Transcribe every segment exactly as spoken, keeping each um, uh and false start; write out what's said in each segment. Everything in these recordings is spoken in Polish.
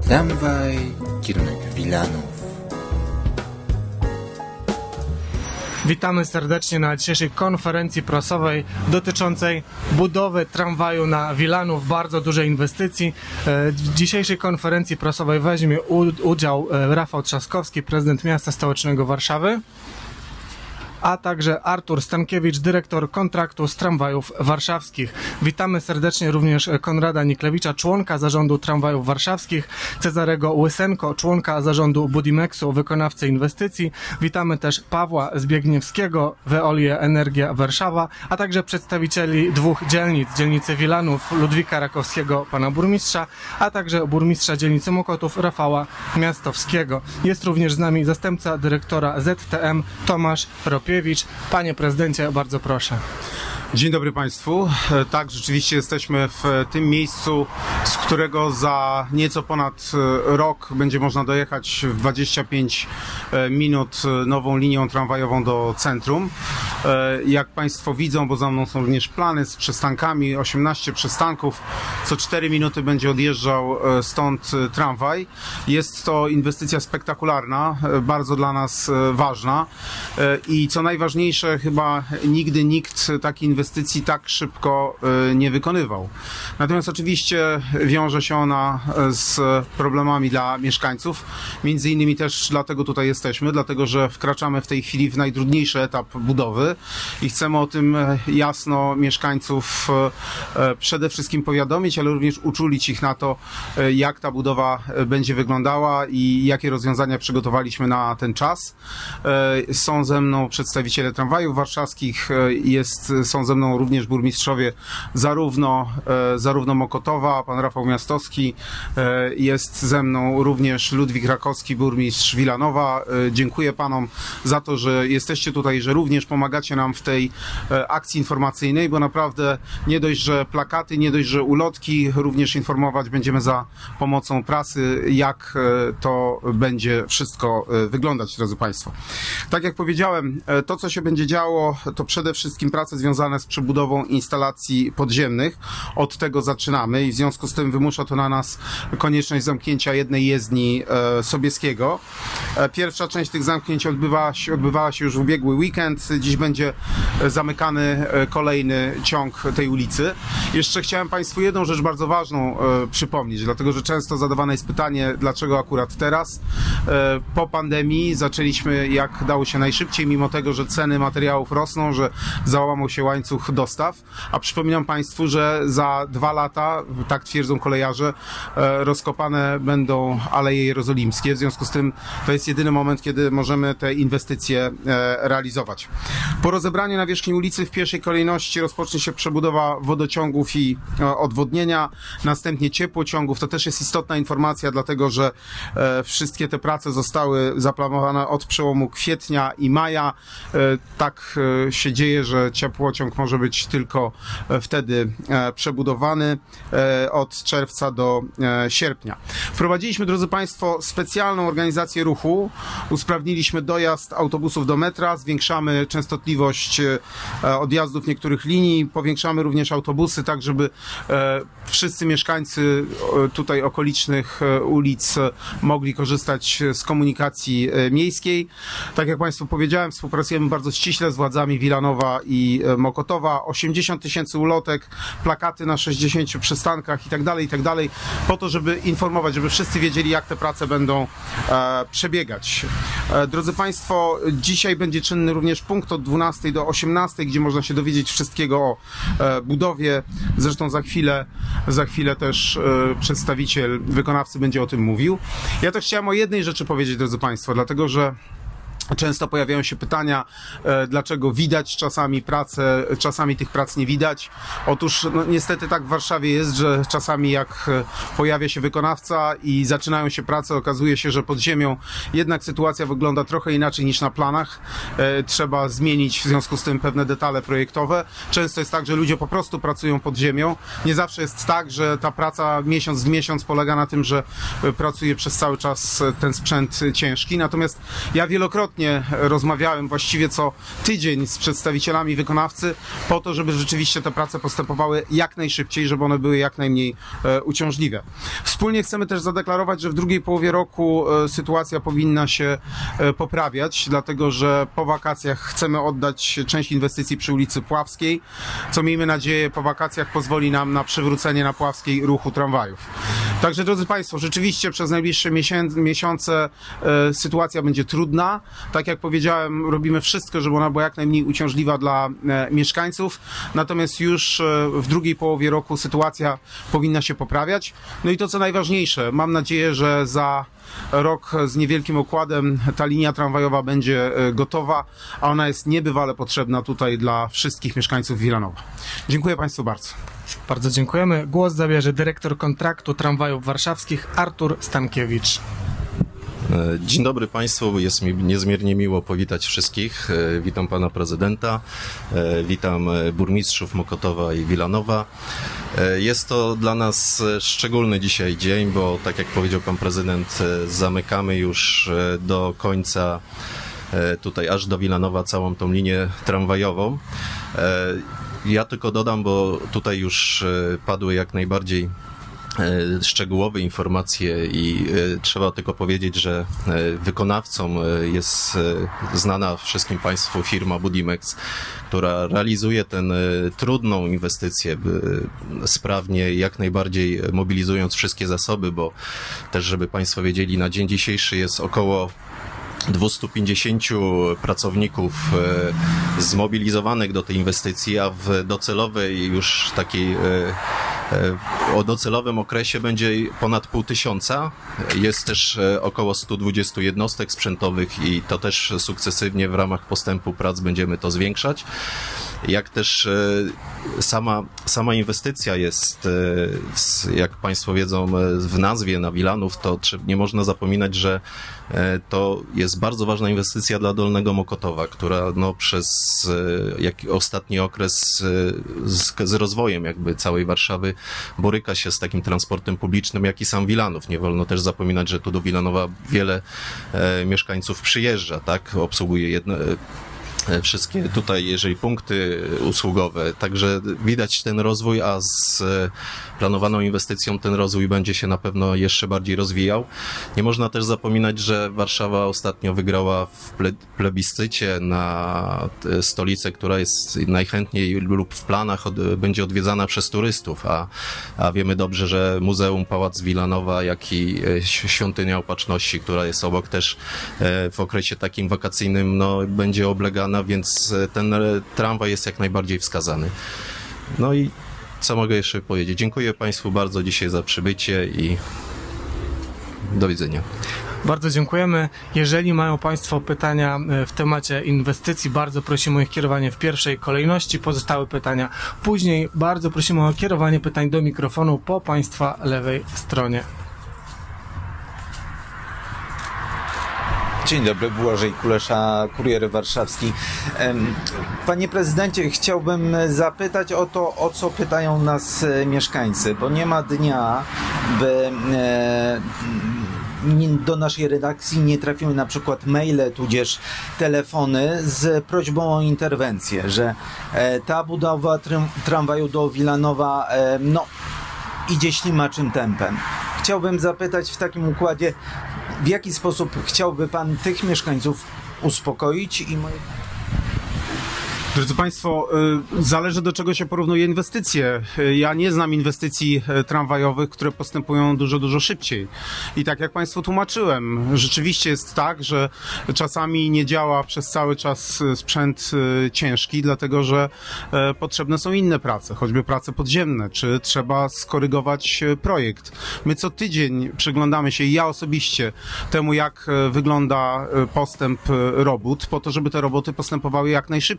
Tramwaj, kierunek Wilanów. Witamy serdecznie na dzisiejszej konferencji prasowej dotyczącej budowy tramwaju na Wilanów, bardzo dużej inwestycji. W dzisiejszej konferencji prasowej weźmie udział Rafał Trzaskowski, prezydent miasta stołecznego Warszawy, a także Artur Stankiewicz, dyrektor kontraktu z tramwajów warszawskich. Witamy serdecznie również Konrada Niklewicza, członka zarządu tramwajów warszawskich, Cezarego Łysenko, członka zarządu Budimexu, wykonawcy inwestycji. Witamy też Pawła Zbigniewskiego, Veolia Energia Warszawa, a także przedstawicieli dwóch dzielnic, dzielnicy Wilanów, Ludwika Rakowskiego, pana burmistrza, a także burmistrza dzielnicy Mokotów, Rafała Miastowskiego. Jest również z nami zastępca dyrektora Z T M, Tomasz Ropiewicz. Panie prezydencie, bardzo proszę. Dzień dobry Państwu. Tak, rzeczywiście jesteśmy w tym miejscu, z którego za nieco ponad rok będzie można dojechać w dwadzieścia pięć minut nową linią tramwajową do centrum. Jak Państwo widzą, bo za mną są również plany z przystankami, osiemnaście przystanków, co cztery minuty będzie odjeżdżał stąd tramwaj. Jest to inwestycja spektakularna, bardzo dla nas ważna i co najważniejsze, chyba nigdy nikt takiej inwestycji inwestycji tak szybko nie wykonywał. Natomiast oczywiście wiąże się ona z problemami dla mieszkańców. Między innymi też dlatego tutaj jesteśmy, dlatego że wkraczamy w tej chwili w najtrudniejszy etap budowy i chcemy o tym jasno mieszkańców przede wszystkim powiadomić, ale również uczulić ich na to, jak ta budowa będzie wyglądała i jakie rozwiązania przygotowaliśmy na ten czas. Są ze mną przedstawiciele tramwajów warszawskich, jest, są ze mną również burmistrzowie zarówno, e, zarówno Mokotowa, pan Rafał Miastowski, e, jest ze mną również Ludwik Rakowski, burmistrz Wilanowa. E, dziękuję panom za to, że jesteście tutaj, że również pomagacie nam w tej e, akcji informacyjnej, bo naprawdę nie dość, że plakaty, nie dość, że ulotki, również informować będziemy za pomocą prasy, jak e, to będzie wszystko e, wyglądać, drodzy Państwo. Tak jak powiedziałem, e, to co się będzie działo, to przede wszystkim prace związane z przebudową instalacji podziemnych. Od tego zaczynamy i w związku z tym wymusza to na nas konieczność zamknięcia jednej jezdni e, Sobieskiego. E, pierwsza część tych zamknięć odbywała się, odbywała się już w ubiegły weekend. Dziś będzie zamykany e, kolejny ciąg tej ulicy. Jeszcze chciałem Państwu jedną rzecz bardzo ważną e, przypomnieć, dlatego że często zadawane jest pytanie, dlaczego akurat teraz. E, po pandemii zaczęliśmy jak dało się najszybciej, mimo tego, że ceny materiałów rosną, że załamał się łańcuch dostaw, a przypominam Państwu, że za dwa lata, tak twierdzą kolejarze, rozkopane będą Aleje Jerozolimskie, w związku z tym to jest jedyny moment, kiedy możemy te inwestycje realizować. Po rozebraniu nawierzchni ulicy w pierwszej kolejności rozpocznie się przebudowa wodociągów i odwodnienia, następnie ciepłociągów. To też jest istotna informacja, dlatego że wszystkie te prace zostały zaplanowane od przełomu kwietnia i maja. Tak się dzieje, że ciepłociąg może być tylko wtedy przebudowany od czerwca do sierpnia. Wprowadziliśmy, drodzy Państwo, specjalną organizację ruchu. Usprawniliśmy dojazd autobusów do metra, zwiększamy częstotliwość odjazdów niektórych linii, powiększamy również autobusy, tak żeby wszyscy mieszkańcy tutaj okolicznych ulic mogli korzystać z komunikacji miejskiej. Tak jak Państwu powiedziałem, współpracujemy bardzo ściśle z władzami Wilanowa i Mokotowa, osiemdziesiąt tysięcy ulotek, plakaty na sześćdziesięciu przystankach i tak dalej, i tak dalej, po to, żeby informować, żeby wszyscy wiedzieli, jak te prace będą e, przebiegać. E, drodzy Państwo, dzisiaj będzie czynny również punkt od dwunastej do osiemnastej, gdzie można się dowiedzieć wszystkiego o e, budowie. Zresztą za chwilę, za chwilę też e, przedstawiciel wykonawcy będzie o tym mówił. Ja też chciałem o jednej rzeczy powiedzieć, drodzy Państwo, dlatego że często pojawiają się pytania, e, dlaczego widać czasami pracę, czasami tych prac nie widać. Otóż no, niestety tak w Warszawie jest, że czasami jak pojawia się wykonawca i zaczynają się prace, okazuje się, że pod ziemią jednak sytuacja wygląda trochę inaczej niż na planach. E, trzeba zmienić w związku z tym pewne detale projektowe. Często jest tak, że ludzie po prostu pracują pod ziemią. Nie zawsze jest tak, że ta praca miesiąc w miesiąc polega na tym, że pracuje przez cały czas ten sprzęt ciężki. Natomiast ja wielokrotnie wielokrotnie rozmawiałem właściwie co tydzień z przedstawicielami wykonawcy po to, żeby rzeczywiście te prace postępowały jak najszybciej, żeby one były jak najmniej e, uciążliwe. Wspólnie chcemy też zadeklarować, że w drugiej połowie roku e, sytuacja powinna się e, poprawiać, dlatego że po wakacjach chcemy oddać część inwestycji przy ulicy Puławskiej, co miejmy nadzieję po wakacjach pozwoli nam na przywrócenie na Puławskiej ruchu tramwajów. Także drodzy Państwo, rzeczywiście przez najbliższe miesiące e, sytuacja będzie trudna. Tak jak powiedziałem, robimy wszystko, żeby ona była jak najmniej uciążliwa dla e, mieszkańców. Natomiast już e, w drugiej połowie roku sytuacja powinna się poprawiać. No i to co najważniejsze, mam nadzieję, że za rok z niewielkim okładem ta linia tramwajowa będzie e, gotowa, a ona jest niebywale potrzebna tutaj dla wszystkich mieszkańców Wilanowa. Dziękuję Państwu bardzo. Bardzo dziękujemy. Głos zabierze dyrektor kontraktu tramwajów warszawskich Artur Stankiewicz. Dzień dobry Państwu, jest mi niezmiernie miło powitać wszystkich. Witam Pana Prezydenta, witam burmistrzów Mokotowa i Wilanowa. Jest to dla nas szczególny dzisiaj dzień, bo tak jak powiedział Pan Prezydent, zamykamy już do końca tutaj aż do Wilanowa całą tą linię tramwajową. Ja tylko dodam, bo tutaj już padły jak najbardziej szczegółowe informacje i trzeba tylko powiedzieć, że wykonawcą jest znana wszystkim Państwu firma Budimex, która realizuje tę trudną inwestycję, sprawnie, jak najbardziej mobilizując wszystkie zasoby, bo też, żeby Państwo wiedzieli, na dzień dzisiejszy jest około dwieście pięćdziesiąt pracowników zmobilizowanych do tej inwestycji, a w docelowej już takiej o docelowym okresie będzie ponad pół tysiąca. Jest też około stu dwudziestu jednostek sprzętowych i to też sukcesywnie w ramach postępu prac będziemy to zwiększać. Jak też sama, sama inwestycja jest, jak Państwo wiedzą, w nazwie na Wilanów, to nie można zapominać, że to jest bardzo ważna inwestycja dla Dolnego Mokotowa, która no, przez jak, ostatni okres z, z rozwojem jakby całej Warszawy boryka się z takim transportem publicznym, jak i sam Wilanów. Nie wolno też zapominać, że tu do Wilanowa wiele e, mieszkańców przyjeżdża, tak? Obsługuje jedno, wszystkie tutaj, jeżeli punkty usługowe, także widać ten rozwój, a z planowaną inwestycją ten rozwój będzie się na pewno jeszcze bardziej rozwijał. Nie można też zapominać, że Warszawa ostatnio wygrała w plebiscycie na stolicę, która jest najchętniej lub w planach od, będzie odwiedzana przez turystów, a, a wiemy dobrze, że Muzeum Pałac Wilanowa, jak i Świątynia Opatrzności, która jest obok, też w okresie takim wakacyjnym no, będzie oblegana, więc ten tramwaj jest jak najbardziej wskazany. No i co mogę jeszcze powiedzieć? Dziękuję Państwu bardzo dzisiaj za przybycie i do widzenia. Bardzo dziękujemy. Jeżeli mają Państwo pytania w temacie inwestycji, bardzo prosimy o ich kierowanie w pierwszej kolejności, pozostałe pytania później. Bardzo prosimy o kierowanie pytań do mikrofonu po Państwa lewej stronie. Dzień dobry, Błażej Kulesza, Kurier Warszawski. Panie prezydencie, chciałbym zapytać o to, o co pytają nas mieszkańcy, bo nie ma dnia, by do naszej redakcji nie trafiły na przykład maile, tudzież telefony z prośbą o interwencję, że ta budowa tramwaju do Wilanowa no, idzie ślimaczym tempem. Chciałbym zapytać w takim układzie, w jaki sposób chciałby Pan tych mieszkańców uspokoić i moje... Drodzy Państwo, zależy do czego się porównuje inwestycje. Ja nie znam inwestycji tramwajowych, które postępują dużo, dużo szybciej. I tak jak Państwu tłumaczyłem, rzeczywiście jest tak, że czasami nie działa przez cały czas sprzęt ciężki, dlatego że potrzebne są inne prace, choćby prace podziemne, czy trzeba skorygować projekt. My co tydzień przyglądamy się, i ja osobiście, temu jak wygląda postęp robót, po to, żeby te roboty postępowały jak najszybciej. I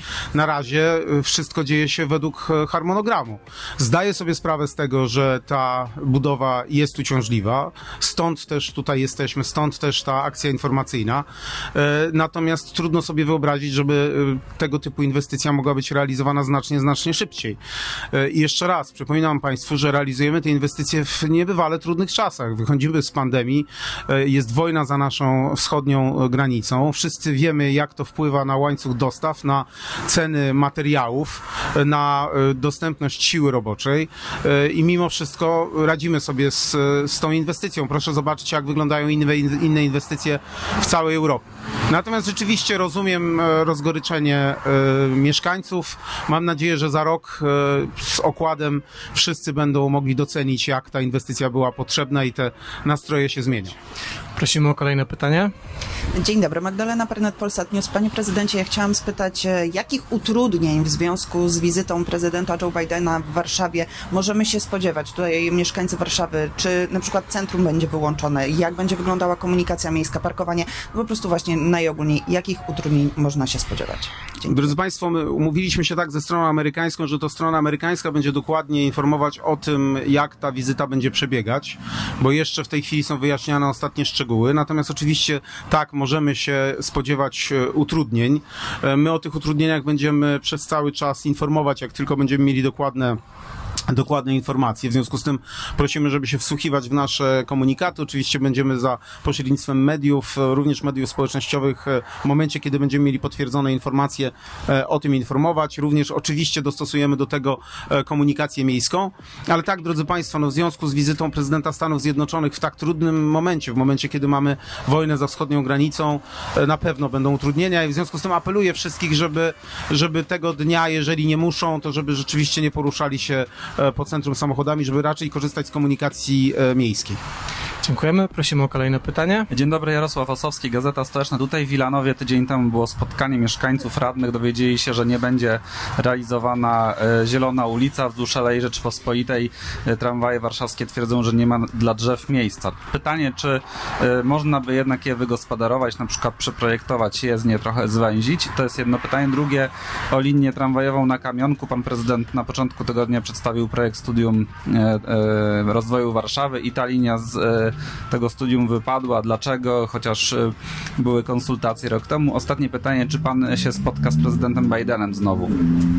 na razie wszystko dzieje się według harmonogramu. Zdaję sobie sprawę z tego, że ta budowa jest uciążliwa, stąd też tutaj jesteśmy, stąd też ta akcja informacyjna. Natomiast trudno sobie wyobrazić, żeby tego typu inwestycja mogła być realizowana znacznie, znacznie szybciej. I jeszcze raz przypominam Państwu, że realizujemy te inwestycje w niebywale trudnych czasach. Wychodzimy z pandemii, jest wojna za naszą wschodnią granicą. Wszyscy wiemy, jak to wpływa na łańcuch dostaw, na ceny materiałów, na dostępność siły roboczej i mimo wszystko radzimy sobie z, z tą inwestycją. Proszę zobaczyć, jak wyglądają inne, inne inwestycje w całej Europie. Natomiast rzeczywiście rozumiem rozgoryczenie mieszkańców. Mam nadzieję, że za rok z okładem wszyscy będą mogli docenić, jak ta inwestycja była potrzebna i te nastroje się zmienią. Prosimy o kolejne pytanie. Dzień dobry, Magdalena Pernet, Polsat News. Panie prezydencie, ja chciałam spytać, jakich utrudnień w związku z wizytą prezydenta Joe Bidena w Warszawie możemy się spodziewać? Tutaj mieszkańcy Warszawy, czy na przykład centrum będzie wyłączone? Jak będzie wyglądała komunikacja miejska, parkowanie? No po prostu właśnie najogólniej, jakich utrudnień można się spodziewać? Dziękuję. Drodzy Państwo, my umówiliśmy się tak ze stroną amerykańską, że to strona amerykańska będzie dokładnie informować o tym, jak ta wizyta będzie przebiegać, bo jeszcze w tej chwili są wyjaśniane ostatnie szczegóły. Natomiast oczywiście tak, możemy się spodziewać utrudnień. My o tych utrudnieniach będziemy przez cały czas informować, jak tylko będziemy mieli dokładne dokładne informacje. W związku z tym prosimy, żeby się wsłuchiwać w nasze komunikaty. Oczywiście będziemy za pośrednictwem mediów, również mediów społecznościowych, w momencie, kiedy będziemy mieli potwierdzone informacje, o tym informować. Również oczywiście dostosujemy do tego komunikację miejską. Ale tak, drodzy Państwo, no w związku z wizytą prezydenta Stanów Zjednoczonych w tak trudnym momencie, w momencie, kiedy mamy wojnę za wschodnią granicą, na pewno będą utrudnienia i w związku z tym apeluję wszystkich, żeby, żeby tego dnia, jeżeli nie muszą, to żeby rzeczywiście nie poruszali się po centrum samochodami, żeby raczej korzystać z komunikacji miejskiej. Dziękujemy. Prosimy o kolejne pytanie. Dzień dobry, Jarosław Osowski, Gazeta Stołeczna. Tutaj w Wilanowie tydzień temu było spotkanie mieszkańców radnych. Dowiedzieli się, że nie będzie realizowana e, zielona ulica wzdłuż Alei Rzeczypospolitej. E, tramwaje warszawskie twierdzą, że nie ma dla drzew miejsca. Pytanie, czy e, można by jednak je wygospodarować, na przykład przeprojektować jezdnię, trochę zwęzić? To jest jedno pytanie. Drugie, o linię tramwajową na Kamionku. Pan prezydent na początku tygodnia przedstawił projekt studium e, e, rozwoju Warszawy i ta linia z e, tego studium wypadła. Dlaczego? Chociaż były konsultacje rok temu. Ostatnie pytanie, czy pan się spotka z prezydentem Bidenem znowu?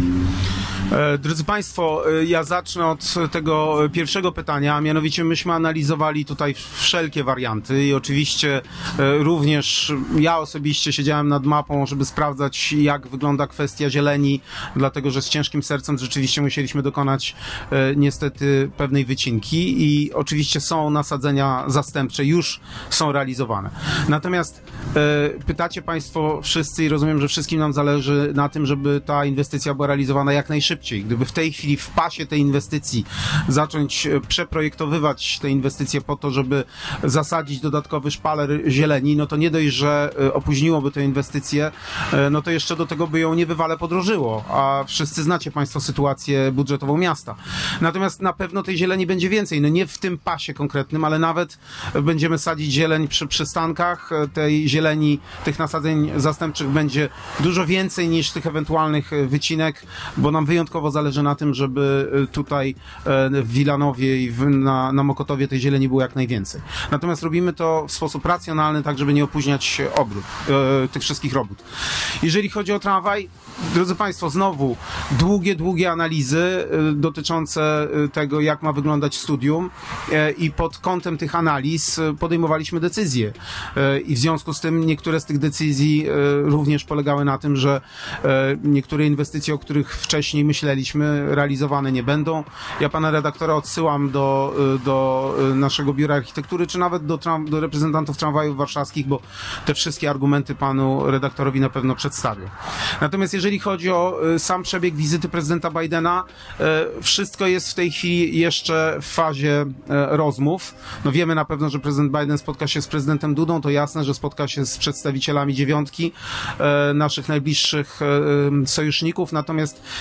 Drodzy Państwo, ja zacznę od tego pierwszego pytania, a mianowicie myśmy analizowali tutaj wszelkie warianty i oczywiście również ja osobiście siedziałem nad mapą, żeby sprawdzać, jak wygląda kwestia zieleni, dlatego że z ciężkim sercem rzeczywiście musieliśmy dokonać niestety pewnej wycinki i oczywiście są nasadzenia zastępcze, już są realizowane. Natomiast pytacie Państwo wszyscy i rozumiem, że wszystkim nam zależy na tym, żeby ta inwestycja była realizowana jak najszybciej. Gdyby w tej chwili w pasie tej inwestycji zacząć przeprojektowywać te inwestycje po to, żeby zasadzić dodatkowy szpaler zieleni, no to nie dość, że opóźniłoby tę inwestycję, no to jeszcze do tego by ją niebywale podrożyło, a wszyscy znacie Państwo sytuację budżetową miasta. Natomiast na pewno tej zieleni będzie więcej, no nie w tym pasie konkretnym, ale nawet będziemy sadzić zieleń przy przystankach, tej zieleni, tych nasadzeń zastępczych będzie dużo więcej niż tych ewentualnych wycinek, bo nam wyjątkowo zależy na tym, żeby tutaj w Wilanowie i w, na, na Mokotowie tej zieleni było jak najwięcej. Natomiast robimy to w sposób racjonalny, tak żeby nie opóźniać obrót, e, tych wszystkich robót. Jeżeli chodzi o tramwaj, drodzy Państwo, znowu długie, długie analizy e, dotyczące tego, jak ma wyglądać studium e, i pod kątem tych analiz podejmowaliśmy decyzje. E, I w związku z tym niektóre z tych decyzji e, również polegały na tym, że e, niektóre inwestycje, o których wcześniej myśleliśmy, realizowane nie będą. Ja pana redaktora odsyłam do, do naszego biura architektury, czy nawet do, tram, do reprezentantów tramwajów warszawskich, bo te wszystkie argumenty panu redaktorowi na pewno przedstawię. Natomiast jeżeli chodzi o sam przebieg wizyty prezydenta Bidena, wszystko jest w tej chwili jeszcze w fazie rozmów. No wiemy na pewno, że prezydent Biden spotka się z prezydentem Dudą, to jasne, że spotka się z przedstawicielami dziewiątki, naszych najbliższych sojuszników, natomiast jak będą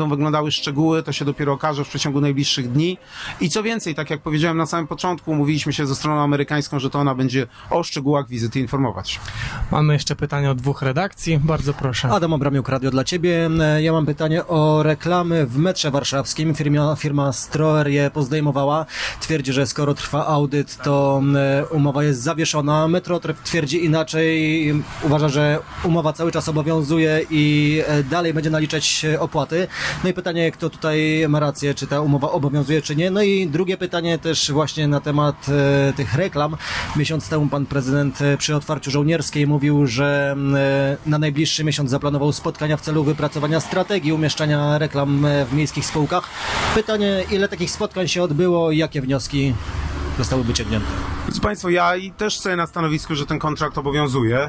będą wyglądały szczegóły, to się dopiero okaże w przeciągu najbliższych dni. I co więcej, tak jak powiedziałem na samym początku, umówiliśmy się ze stroną amerykańską, że to ona będzie o szczegółach wizyty informować. Mamy jeszcze pytanie od dwóch redakcji. Bardzo proszę. Adam Abramiuk, Radio dla Ciebie. Ja mam pytanie o reklamy w metrze warszawskim. Firma, firma Stroer je pozdejmowała. Twierdzi, że skoro trwa audyt, to umowa jest zawieszona. Metro twierdzi inaczej. Uważa, że umowa cały czas obowiązuje i dalej będzie naliczać opłaty. No i pytanie, kto tutaj ma rację, czy ta umowa obowiązuje, czy nie. No i drugie pytanie też właśnie na temat e, tych reklam. Miesiąc temu pan prezydent przy otwarciu żołnierskiej mówił, że e, na najbliższy miesiąc zaplanował spotkania w celu wypracowania strategii umieszczania reklam w miejskich spółkach. Pytanie, ile takich spotkań się odbyło i jakie wnioski zostały wyciągnięte? Drodzy Państwo, ja i też stoję na stanowisku, że ten kontrakt obowiązuje.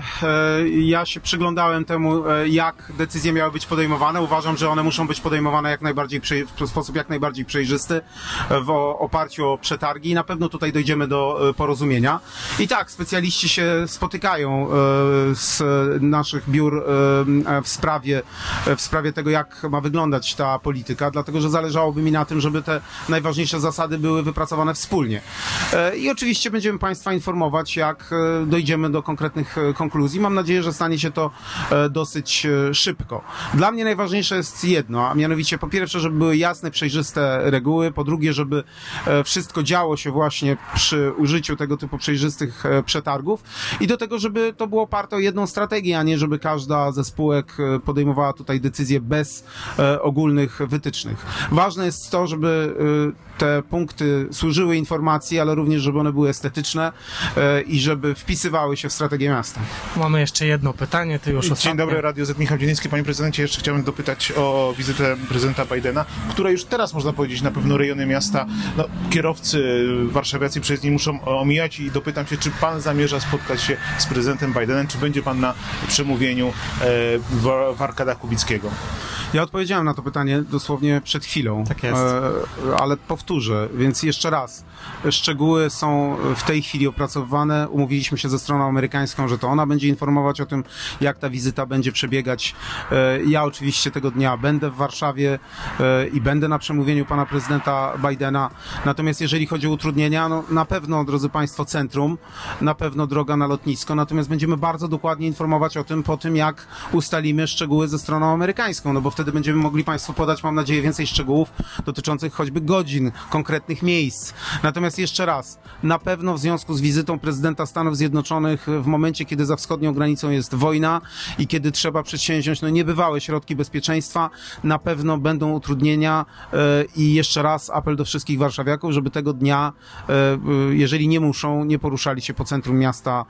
Ja się przyglądałem temu, jak decyzje miały być podejmowane. Uważam, że one muszą być podejmowane jak najbardziej w sposób jak najbardziej przejrzysty, w oparciu o przetargi i na pewno tutaj dojdziemy do porozumienia. I tak, specjaliści się spotykają z naszych biur w sprawie, w sprawie tego, jak ma wyglądać ta polityka, dlatego że zależałoby mi na tym, żeby te najważniejsze zasady były wypracowane wspólnie. I oczywiście będziemy Państwa informować, jak dojdziemy do konkretnych konkluzji. Mam nadzieję, że stanie się to dosyć szybko. Dla mnie najważniejsze jest jedno, a mianowicie po pierwsze, żeby były jasne, przejrzyste reguły, po drugie, żeby wszystko działo się właśnie przy użyciu tego typu przejrzystych przetargów i do tego, żeby to było oparte o jedną strategię, a nie żeby każda ze spółek podejmowała tutaj decyzje bez ogólnych wytycznych. Ważne jest to, żeby te punkty służyły informacji, ale również, żeby one były estetyczne e, i żeby wpisywały się w strategię miasta. Mamy jeszcze jedno pytanie, ty już ostatnie. Dzień dobry, Radio Z, Michał Dzieliński. Panie prezydencie, jeszcze chciałbym dopytać o wizytę prezydenta Bidena, która już teraz, można powiedzieć, na pewno rejony miasta, no, kierowcy warszawiacy przez nie muszą omijać i dopytam się, czy pan zamierza spotkać się z prezydentem Bidenem, czy będzie pan na przemówieniu e, w, w Arkadach Kubickiego? Ja odpowiedziałem na to pytanie dosłownie przed chwilą, tak jest. E, ale powtórzę, więc jeszcze raz. Szczegóły są w tej chwili opracowywane. Umówiliśmy się ze stroną amerykańską, że to ona będzie informować o tym, jak ta wizyta będzie przebiegać. E, ja oczywiście tego dnia będę w Warszawie e, i będę na przemówieniu pana prezydenta Bidena. Natomiast jeżeli chodzi o utrudnienia, no na pewno, drodzy Państwo, centrum, na pewno droga na lotnisko, natomiast będziemy bardzo dokładnie informować o tym po tym, jak ustalimy szczegóły ze stroną amerykańską, no bo wtedy będziemy mogli Państwu podać, mam nadzieję, więcej szczegółów dotyczących choćby godzin, konkretnych miejsc. Natomiast jeszcze raz, na pewno w związku z wizytą prezydenta Stanów Zjednoczonych w momencie, kiedy za wschodnią granicą jest wojna i kiedy trzeba przedsięwziąć no, niebywałe środki bezpieczeństwa, na pewno będą utrudnienia e, i jeszcze raz apel do wszystkich warszawiaków, żeby tego dnia, e, jeżeli nie muszą, nie poruszali się po centrum miasta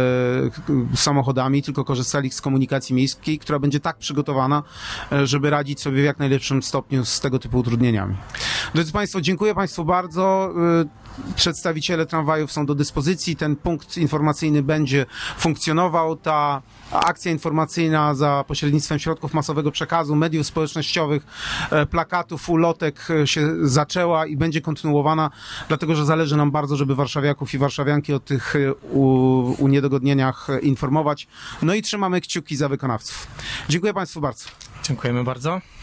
e, samochodami, tylko korzystali z komunikacji miejskiej, która będzie tak przygotowana, e, żeby radzić sobie w jak najlepszym stopniu z tego typu utrudnieniami. Drodzy Państwo, dziękuję Państwu bardzo. Przedstawiciele tramwajów są do dyspozycji. Ten punkt informacyjny będzie funkcjonował. Ta akcja informacyjna za pośrednictwem środków masowego przekazu, mediów społecznościowych, plakatów, ulotek się zaczęła i będzie kontynuowana, dlatego że zależy nam bardzo, żeby warszawiaków i warszawianki o tych uniedogodnieniach informować. No i trzymamy kciuki za wykonawców. Dziękuję Państwu bardzo. Dziękujemy bardzo.